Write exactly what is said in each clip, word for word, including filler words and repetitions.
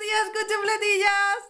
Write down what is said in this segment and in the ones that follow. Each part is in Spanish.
días, cuchufletillas.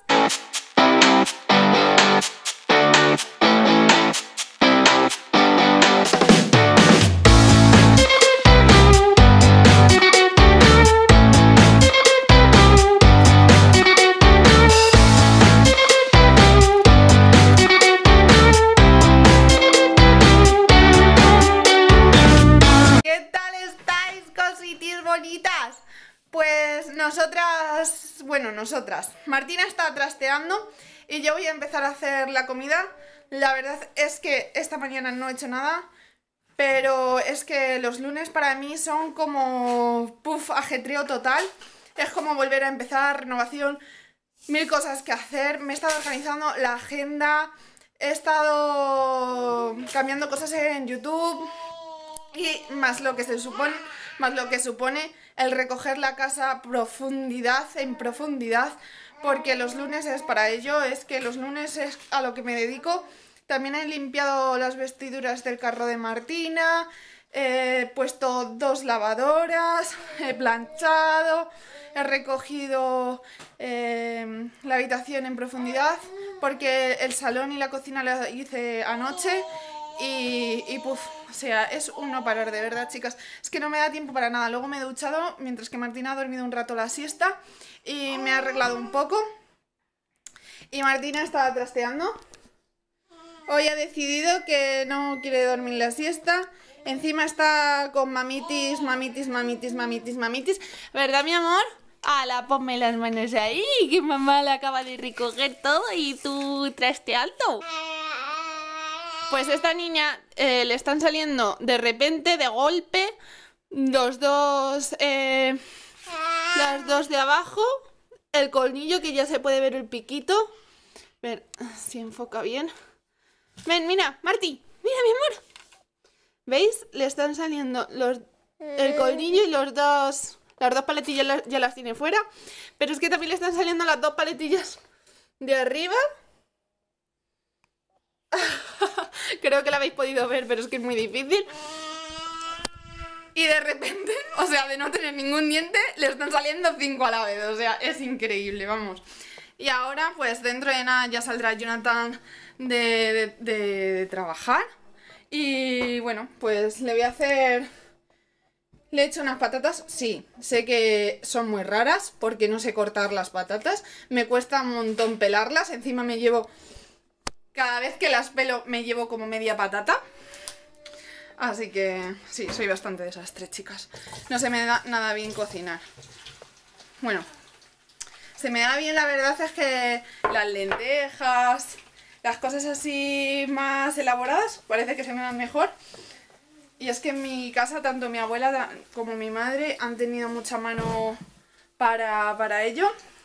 Pues nosotras, bueno, nosotras, Martina está trasteando y yo voy a empezar a hacer la comida. La verdad es que esta mañana no he hecho nada, pero es que los lunes para mí son como, puff, ajetreo total. Es como volver a empezar, renovación, mil cosas que hacer. Me he estado organizando la agenda, he estado cambiando cosas en YouTube y más lo que se supone, más lo que supone el recoger la casa profundidad en profundidad, porque los lunes es para ello, es que los lunes es a lo que me dedico. También he limpiado las vestiduras del carro de Martina, he puesto dos lavadoras, he planchado, he recogido eh, la habitación en profundidad, porque el salón y la cocina la hice anoche. Y, y puf, o sea, es un no parar, de verdad, chicas. Es que no me da tiempo para nada. Luego me he duchado mientras que Martina ha dormido un rato la siesta y me ha arreglado un poco. Y Martina estaba trasteando. Hoy ha decidido que no quiere dormir la siesta. Encima está con mamitis, mamitis, mamitis, mamitis, mamitis. ¿Verdad, mi amor? Ala, ponme las manos ahí, que mamá le acaba de recoger todo y tú trasteando. Pues esta niña eh, le están saliendo de repente, de golpe, los dos, eh, las dos de abajo, el colmillo que ya se puede ver el piquito. A ver si enfoca bien. Ven, mira, Marti, mira mi amor. ¿Veis? Le están saliendo los, el colmillo y los dos, las dos paletillas ya las, ya las tiene fuera. Pero es que también le están saliendo las dos paletillas de arriba. Creo que la habéis podido ver, pero es que es muy difícil. Y de repente, o sea, de no tener ningún diente, le están saliendo cinco a la vez. O sea, es increíble, vamos. Y ahora, pues dentro de nada ya saldrá Jonathan de, de, de, de trabajar. Y bueno, pues le voy a hacer... Le he hecho unas patatas, sí, sé que son muy raras porque no sé cortar las patatas. Me cuesta un montón pelarlas, encima me llevo... Cada vez que las pelo me llevo como media patata. Así que sí, soy bastante desastre, chicas. No se me da nada bien cocinar. Bueno, se me da bien, la verdad es que las lentejas, las cosas así más elaboradas, parece que se me dan mejor. Y es que en mi casa tanto mi abuela como mi madre han tenido mucha mano para, para ello.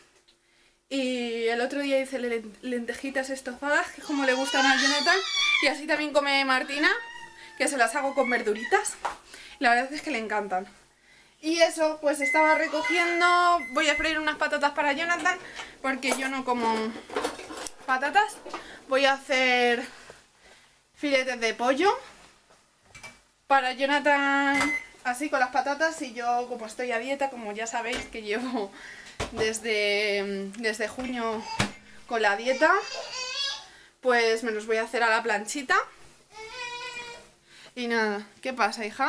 Y el otro día hice lentejitas estofadas, que es como le gustan a Jonathan. Y así también come Martina, que se las hago con verduritas. La verdad es que le encantan. Y eso, pues estaba recogiendo. Voy a freír unas patatas para Jonathan, porque yo no como patatas. Voy a hacer filetes de pollo para Jonathan, así con las patatas. Y yo, como estoy a dieta, como ya sabéis que llevo... Desde, desde junio con la dieta, pues me los voy a hacer a la planchita. Y nada, ¿qué pasa, hija?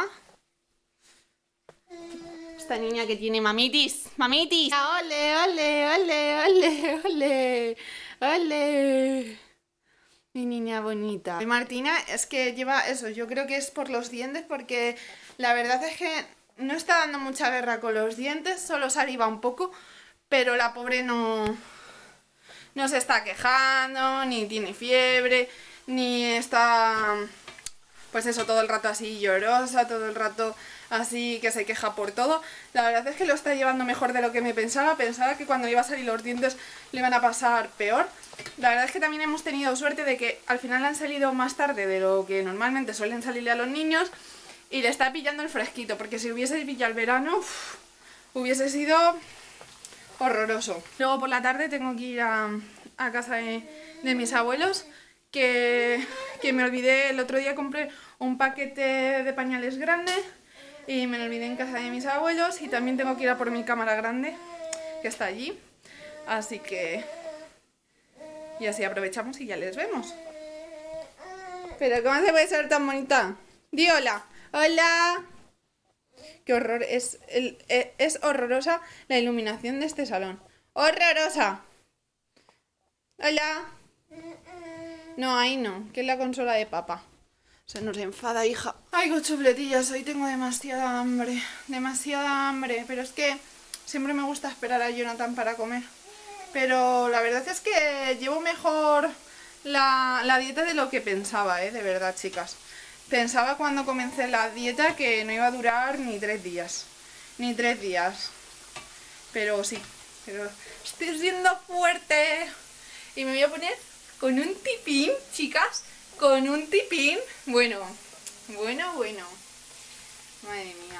Esta niña que tiene mamitis, mamitis. ¡Ole, ole, ole, ole, ole, ole! Mi niña bonita. Y Martina es que lleva eso, yo creo que es por los dientes, porque la verdad es que no está dando mucha guerra con los dientes, solo saliva un poco. Pero la pobre no, no se está quejando, ni tiene fiebre, ni está, pues eso, todo el rato así llorosa, todo el rato así que se queja por todo. La verdad es que lo está llevando mejor de lo que me pensaba. Pensaba que cuando le iba a salir los dientes le iban a pasar peor. La verdad es que también hemos tenido suerte de que al final han salido más tarde de lo que normalmente suelen salirle a los niños. Y le está pillando el fresquito, porque si hubiese pillado el verano, uff, hubiese sido... horroroso. Luego por la tarde tengo que ir a, a casa de, de mis abuelos, que, que me olvidé, el otro día compré un paquete de pañales grande y me lo olvidé en casa de mis abuelos. Y también tengo que ir a por mi cámara grande, que está allí. Así que... Y así aprovechamos y ya les vemos. Pero ¿cómo se puede ser tan bonita? Di hola. Hola. Qué horror. Es, el, es horrorosa la iluminación de este salón. ¡Horrorosa! Hola. No, ahí no. Que es la consola de papá. Se nos enfada, hija. Ay, con chupletillas. Hoy tengo demasiada hambre. Demasiada hambre. Pero es que siempre me gusta esperar a Jonathan para comer. Pero la verdad es que llevo mejor la, la dieta de lo que pensaba, ¿eh? De verdad, chicas. Pensaba cuando comencé la dieta que no iba a durar ni tres días. Ni tres días. Pero sí. Pero estoy siendo fuerte. Y me voy a poner con un tipín, chicas. Con un tipín. Bueno, bueno, bueno. Madre mía.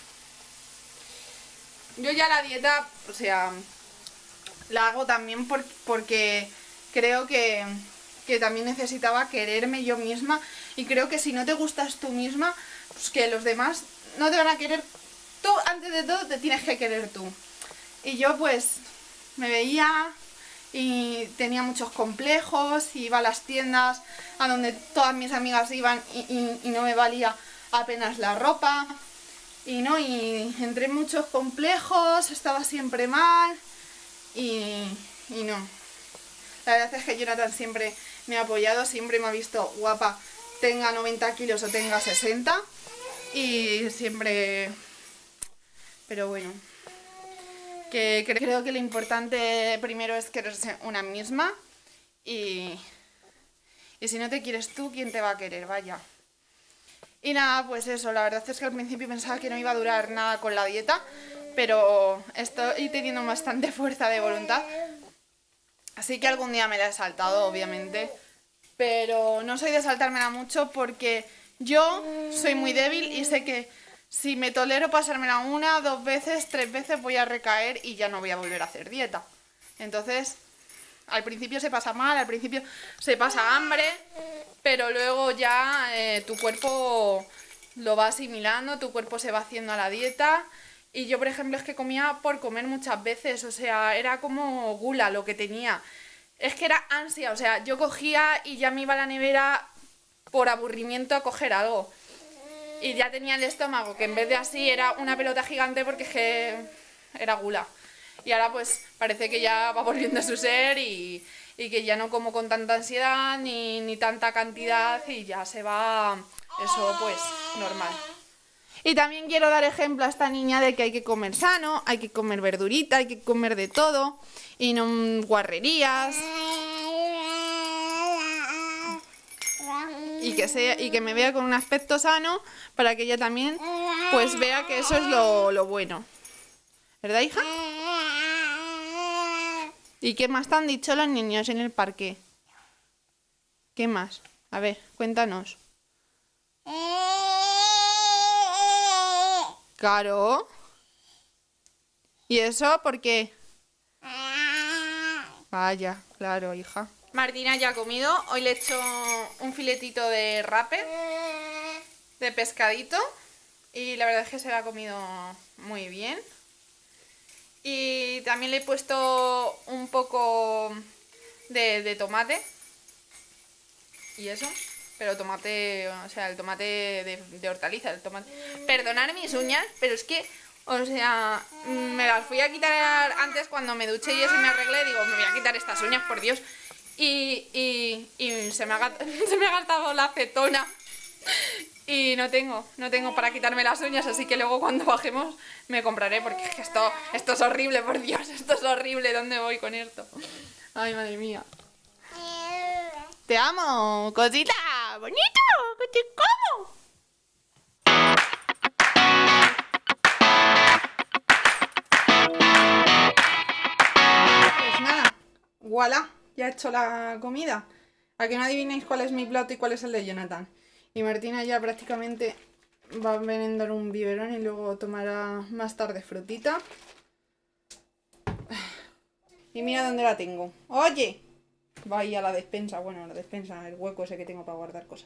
Yo ya la dieta, o sea, la hago también por, porque creo que, que también necesitaba quererme yo misma. Y creo que si no te gustas tú misma, pues que los demás no te van a querer. Tú, antes de todo, te tienes que querer tú. Y yo pues me veía y tenía muchos complejos, y iba a las tiendas a donde todas mis amigas iban y, y, y no me valía apenas la ropa. Y no, y entré en muchos complejos, estaba siempre mal y, y no. La verdad es que Jonathan siempre me ha apoyado, siempre me ha visto guapa, tenga noventa kilos o tenga sesenta, y siempre... Pero bueno, que creo que lo importante primero es quererse una misma, y, y si no te quieres tú, ¿quién te va a querer? Vaya. Y nada, pues eso, la verdad es que al principio pensaba que no iba a durar nada con la dieta, pero estoy teniendo bastante fuerza de voluntad. Así que algún día me la he saltado, obviamente, pero no soy de saltármela mucho porque yo soy muy débil y sé que si me tolero pasármela una, dos veces, tres veces voy a recaer y ya no voy a volver a hacer dieta. Entonces, al principio se pasa mal, al principio se pasa hambre, pero luego ya eh, tu cuerpo lo va asimilando, tu cuerpo se va haciendo a la dieta. Y yo, por ejemplo, es que comía por comer muchas veces, o sea, era como gula lo que tenía. Es que era ansia, o sea, yo cogía y ya me iba a la nevera por aburrimiento a coger algo. Y ya tenía el estómago, que en vez de así era una pelota gigante porque es que era gula. Y ahora pues parece que ya va volviendo a su ser y, y que ya no como con tanta ansiedad ni, ni tanta cantidad y ya se va eso pues normal. Y también quiero dar ejemplo a esta niña de que hay que comer sano, hay que comer verdurita, hay que comer de todo y no guarrerías. Y que, sea, y que me vea con un aspecto sano para que ella también pues vea que eso es lo, lo bueno. ¿Verdad, hija? ¿Y qué más te han dicho los niños en el parque? ¿Qué más? A ver, cuéntanos. Claro. ¿Y eso por qué? Vaya, claro, hija. Martina ya ha comido. Hoy le he hecho un filetito de rape, de pescadito. Y la verdad es que se lo ha comido muy bien. Y también le he puesto un poco de, de tomate. Y eso. Pero tomate, o sea, el tomate de, de hortaliza, el tomate... Perdonad mis uñas, pero es que, o sea, me las fui a quitar antes cuando me duché y eso y me arreglé. Digo, me voy a quitar estas uñas, por Dios. Y, y, y se, me ha, se me ha gastado la acetona. Y no tengo, no tengo para quitarme las uñas, así que luego cuando bajemos me compraré, porque es que esto, esto es horrible, por Dios, esto es horrible. ¿Dónde voy con esto? Ay, madre mía. Te amo, cosita, bonito, que te como. Pues nada, voilà, ya he hecho la comida. A que no adivinéis cuál es mi plato y cuál es el de Jonathan. Y Martina ya prácticamente va a merendar un biberón y luego tomará más tarde frutita. Y mira dónde la tengo. ¡Oye! Va ahí a la despensa, bueno, a la despensa, el hueco ese que tengo para guardar cosas.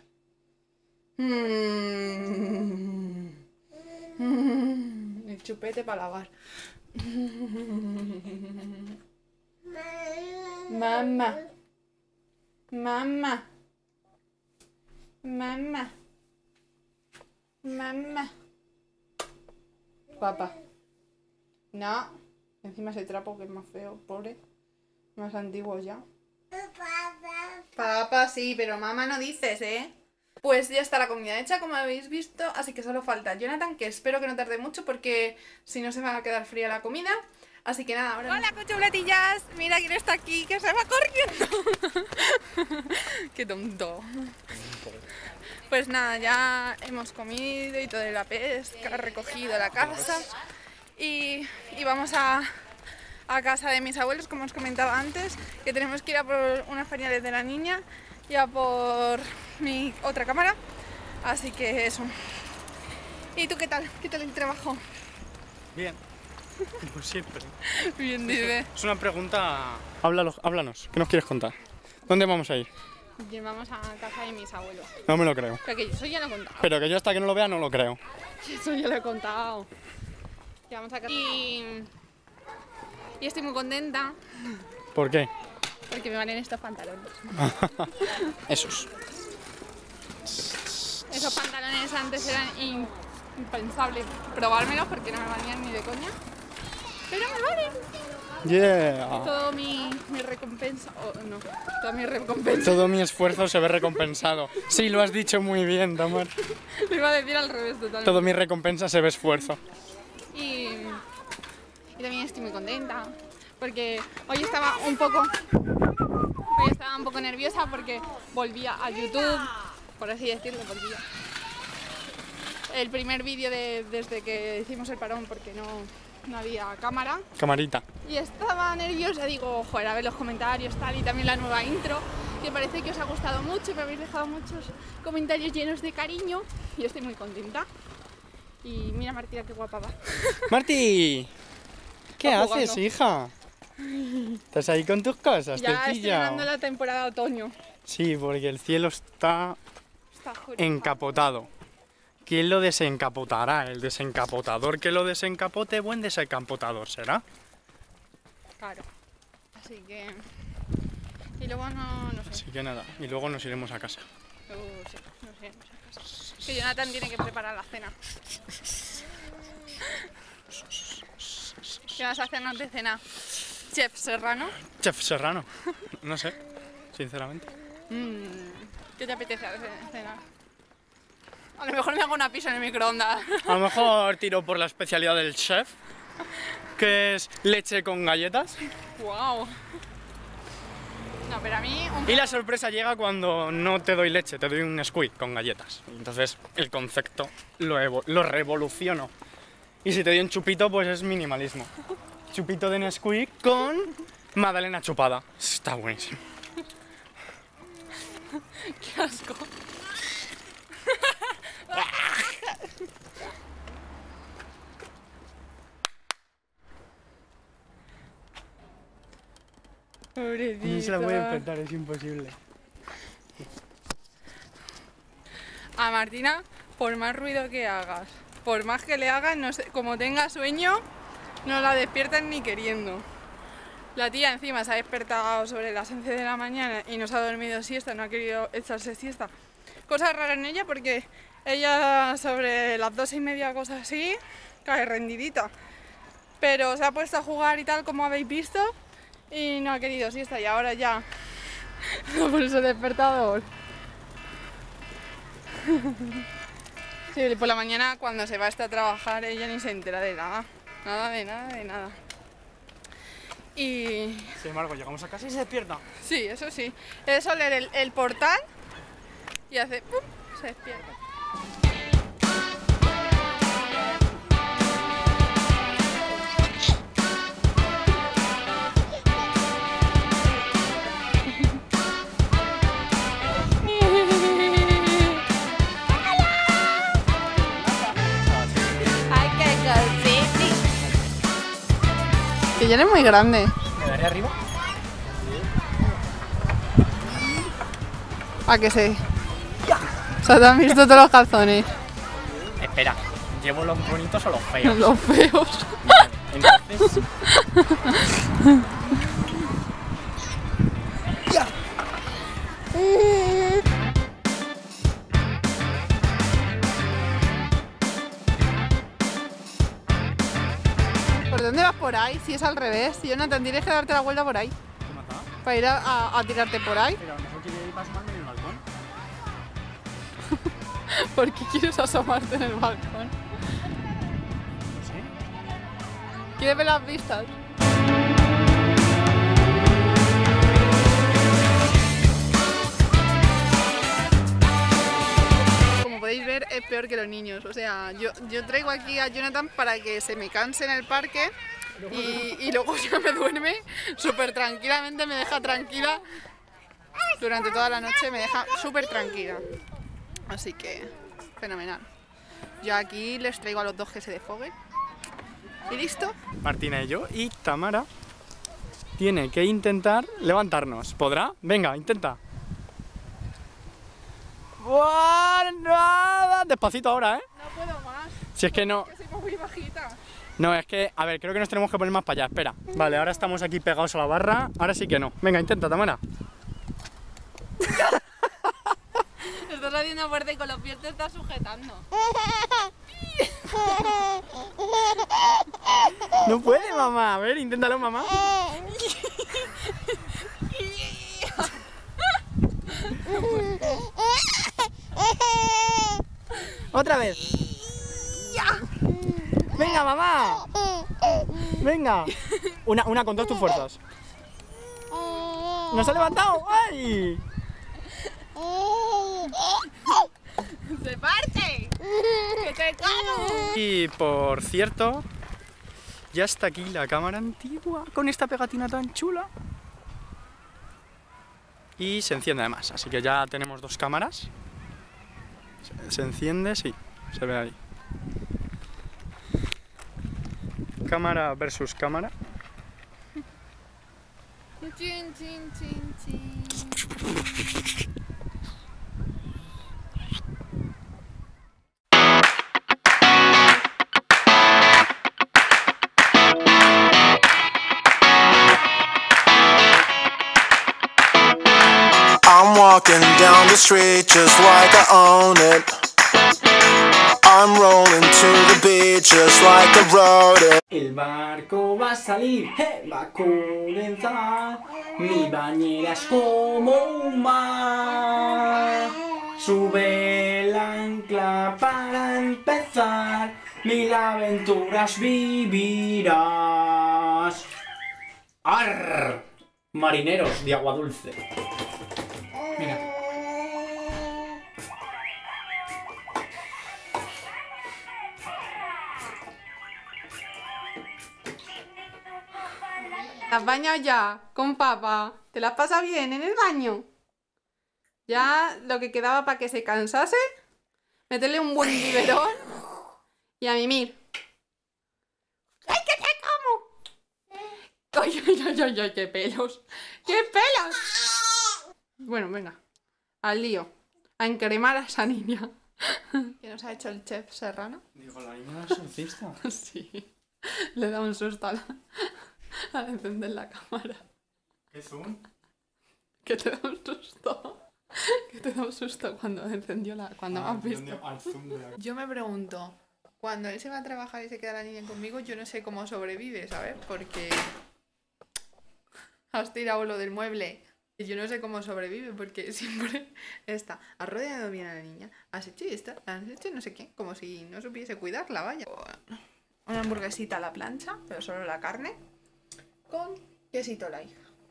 Mm. El chupete para lavar. Mamá. Mamá. Mamá. Mamá. Papá. No. Encima ese trapo que es más feo, pobre. Más antiguo ya. Papá, sí, pero mamá no dices, ¿eh? Pues ya está la comida hecha, como habéis visto, así que solo falta Jonathan, que espero que no tarde mucho porque si no se va a quedar fría la comida. Así que nada, ahora... ¡Hola, cochubletillas! Mira quién está aquí, que se va corriendo. ¡Qué tonto! Pues nada, ya hemos comido y toda la pesca, recogido la casa y, y vamos a, a casa de mis abuelos, como os comentaba antes, que tenemos que ir a por unas pañales de la niña y a por mi otra cámara, así que eso. ¿Y tú qué tal? ¿Qué tal el trabajo? Bien, como siempre. Bien, dice. Es una pregunta... Háblalo, háblanos, ¿qué nos quieres contar? ¿Dónde vamos a ir? Vamos a casa de mis abuelos. No me lo creo. Pero que eso ya lo he contado. Pero que yo hasta que no lo vea no lo creo. Eso ya lo he contado. Que vamos a casa. Y... y estoy muy contenta. ¿Por qué? Porque me valen estos pantalones. Esos. Esos pantalones antes eran impensables probármelos porque no me valían ni de coña. Pero me valen. Yeah. Todo mi, mi recompensa... Oh, no, toda mi recompensa. Todo mi esfuerzo se ve recompensado. Sí, lo has dicho muy bien, Tamar. Lo iba a decir al revés totalmente. Todo mi recompensa se ve esfuerzo. Y, y también estoy muy contenta porque hoy estaba un poco... Hoy estaba un poco nerviosa porque volvía a YouTube, por así decirlo, volvía. El primer vídeo de, desde que hicimos el parón porque no... no había cámara. Camarita. Y estaba nerviosa, digo, joder, a ver los comentarios, tal, y también la nueva intro, que parece que os ha gustado mucho, me habéis dejado muchos comentarios llenos de cariño, y estoy muy contenta. Y mira, Martina, qué guapa va. Martí, ¿qué Va haces, jugando. hija? ¿Estás ahí con tus cosas? ¿Te he Ya pillado? estrenando la temporada de otoño. Sí, porque el cielo está Está jodido. encapotado. ¿Quién lo desencapotará? El desencapotador que lo desencapote, buen desencapotador será. Claro. Así que... y luego no, no sé. Así que nada, y luego nos iremos a casa. Uh, sí, no sé, no sé casa. Que Jonathan tiene que preparar la cena. ¿Qué vas a hacernos de cena? Chef Serrano. Chef Serrano, no sé, sinceramente. Mm, ¿qué te apetece hacer de cena? A lo mejor me hago una pizza en el microondas. A lo mejor tiro por la especialidad del chef, que es leche con galletas. Wow. No, pero a mí... Un... Y la sorpresa llega cuando no te doy leche, te doy un squeak con galletas. Entonces el concepto lo, evo lo revoluciono. Y si te doy un chupito, pues es minimalismo. Chupito de Nesquik con magdalena chupada. Está buenísimo. ¡Qué asco! Pobrecita. No se la voy a despertar, es imposible. A Martina, por más ruido que hagas, por más que le hagas, no sé, como tenga sueño, no la despiertan ni queriendo. La tía encima se ha despertado sobre las once de la mañana y no se ha dormido siesta, no ha querido echarse siesta. Cosa rara en ella porque ella sobre las dos y media, cosas así, cae rendidita. Pero se ha puesto a jugar y tal, como habéis visto, y no ha querido siesta y ahora ya por eso el despertador. Sí, por la mañana cuando se va a trabajar ella ni se entera de nada, nada de nada de nada. Y Sin embargo, llegamos a casa y se despierta. sí, eso sí, es oler el, el portal y hace ¡pum! Se despierta. Que ya eres muy grande. ¿Me daré arriba? ¿A que sí? O sea, ¿te han visto todos los calzones? Espera, ¿llevo los bonitos o los feos? Los feos. Vale, entonces... por ahí, si es al revés. Jonathan, tienes que darte la vuelta por ahí. ¿Qué mata? Para ir a, a, a tirarte por ahí. Pero a lo mejor quiere ir para asomarme en el balcón. ¿Por qué quieres asomarte en el balcón? No sé. ¿Quieres ver las vistas? Como podéis ver, es peor que los niños. O sea, yo, yo traigo aquí a Jonathan para que se me canse en el parque y, y luego ya me duerme súper tranquilamente, me deja tranquila. Durante toda la noche me deja súper tranquila. Así que, fenomenal. Yo aquí les traigo a los dos que se desfoguen. ¿Y listo? Martina y yo, y Tamara tiene que intentar levantarnos. ¿Podrá? Venga, intenta. ¡Buah, nada! Despacito ahora, ¿eh? No puedo más. Si es que no... Que soy muy bajita. No, es que... A ver, creo que nos tenemos que poner más para allá. Espera. Vale, ahora estamos aquí pegados a la barra. Ahora sí que no. Venga, intenta, Tamara. Estás haciendo fuerte y con los pies te estás sujetando. No puede, mamá. A ver, inténtalo, mamá. Otra vez. Venga, mamá. Venga. Una, una con todas tus fuerzas. ¿Nos ha levantado? ¡Ay! ¡Se parte! ¡Que te como! Y por cierto, ya está aquí la cámara antigua con esta pegatina tan chula. Y se enciende además, así que ya tenemos dos cámaras. Se, se enciende, sí, se ve ahí. Cámara versus cámara. Chin, chin, chin, chin. I'm walking down the street just like I own it. I'm rolling to the beat just like I wrote it. El barco va a salir, eh, va a comenzar. Mi bañera es como un mar. Sube el ancla para empezar. Mil aventuras vivirás. ¡Arr! Marineros de agua dulce. Mira. ¿Te has bañado ya con papá? ¿Te la has pasado bien en el baño? Ya lo que quedaba para que se cansase, meterle un buen biberón y a mimir. ¡Ay, que te como! ¡Ay, ay, ay, ay, ay, qué pelos! ¡Qué pelos! Bueno, venga, al lío, a encremar a esa niña. ¿Qué nos ha hecho el chef Serrano? Digo, la niña es surfista. Sí, le da un susto a la... al encender la cámara. ¿Qué zoom? Que te da un susto. Que te da un susto cuando encendió la... Cuando Ah, has visto. al zoom de la... Yo me pregunto, cuando él se va a trabajar y se queda la niña conmigo, yo no sé cómo sobrevive, ¿sabes? Porque has tirado lo del mueble y yo no sé cómo sobrevive porque siempre está, has rodeado bien a la niña, has hecho esto, has hecho no sé qué, como si no supiese cuidarla, vaya. Una hamburguesita a la plancha, pero solo la carne, con quesito light.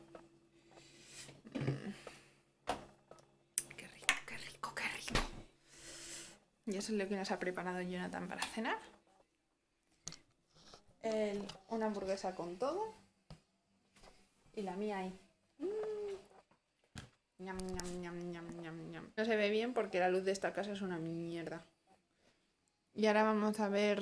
Mm. Qué rico, qué rico, qué rico. Y eso es lo que nos ha preparado Jonathan para cenar. El, una hamburguesa con todo. Y la mía ahí. Mm. Ñam, ñam, ñam, ñam, ñam, ñam. No se ve bien porque la luz de esta casa es una mierda. Y ahora vamos a ver...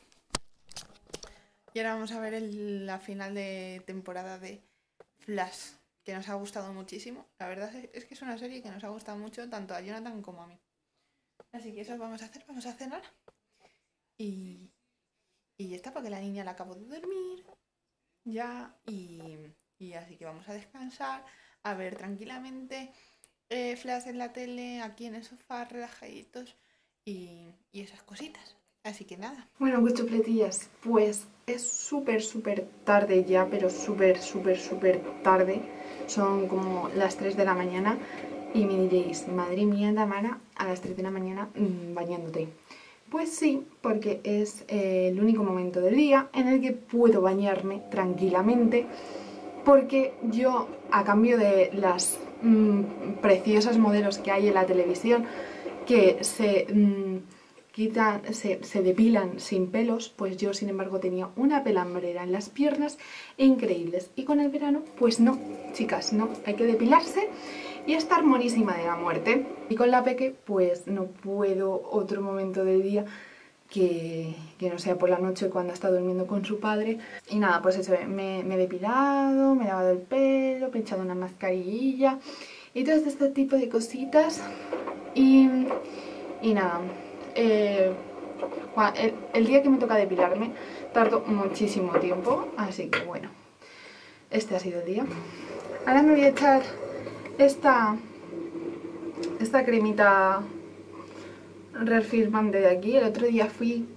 Y ahora vamos a ver el, la final de temporada de Flash, que nos ha gustado muchísimo. La verdad es, es que es una serie que nos ha gustado mucho tanto a Jonathan como a mí. Así que eso vamos a hacer, vamos a cenar. Y, y ya está, porque la niña la acabo de dormir. Ya, y, y así que vamos a descansar, a ver tranquilamente eh, Flash en la tele, aquí en el sofá, relajaditos y, y esas cositas. Así que nada. Bueno, pues chufletillas, pues es súper, súper tarde ya, pero súper, súper, súper tarde. Son como las tres de la mañana y me diréis, madre mía, Tamara, a las tres de la mañana mmm, bañándote. Pues sí, porque es eh, el único momento del día en el que puedo bañarme tranquilamente, porque yo, a cambio de las mmm, preciosas modelos que hay en la televisión, que se... Mmm, quitan, se, se depilan sin pelos, pues yo sin embargo tenía una pelambrera en las piernas increíbles. Y con el verano, pues no, chicas, no, hay que depilarse y estar monísima de la muerte. Y con la peque, pues no puedo otro momento del día que, que no sea por la noche cuando está durmiendo con su padre. Y nada, pues eso, me, me he depilado, me he lavado el pelo, me he echado una mascarilla y todo este tipo de cositas. Y, y nada... Eh, el, el día que me toca depilarme tardo muchísimo tiempo, así que bueno, este ha sido el día. Ahora me voy a echar esta, esta cremita reafirmante de aquí. El otro día fui,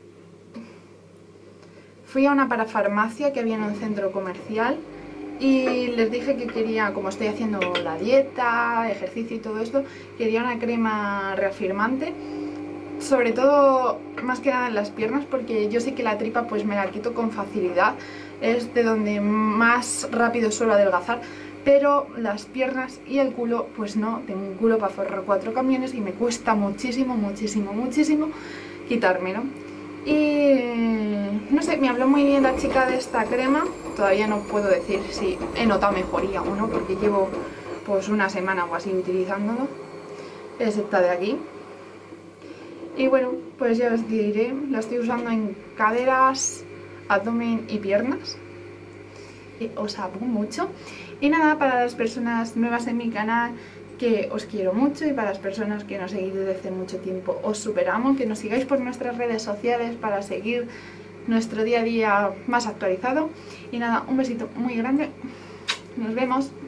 fui a una parafarmacia que había en un centro comercial y les dije que quería, como estoy haciendo la dieta, ejercicio y todo esto, quería una crema reafirmante. Sobre todo, más que nada en las piernas, porque yo sé que la tripa pues me la quito con facilidad, es de donde más rápido suelo adelgazar, pero las piernas y el culo, pues no, tengo un culo para forrar cuatro camiones y me cuesta muchísimo, muchísimo, muchísimo quitármelo. Y no sé, me habló muy bien la chica de esta crema, todavía no puedo decir si he notado mejoría o no, porque llevo pues una semana o así utilizándolo, es esta de aquí. Y bueno, pues ya os diré, la estoy usando en caderas, abdomen y piernas. Y os amo mucho. Y nada, para las personas nuevas en mi canal, que os quiero mucho, y para las personas que nos seguís desde hace mucho tiempo, os super amo, que nos sigáis por nuestras redes sociales para seguir nuestro día a día más actualizado. Y nada, un besito muy grande. Nos vemos.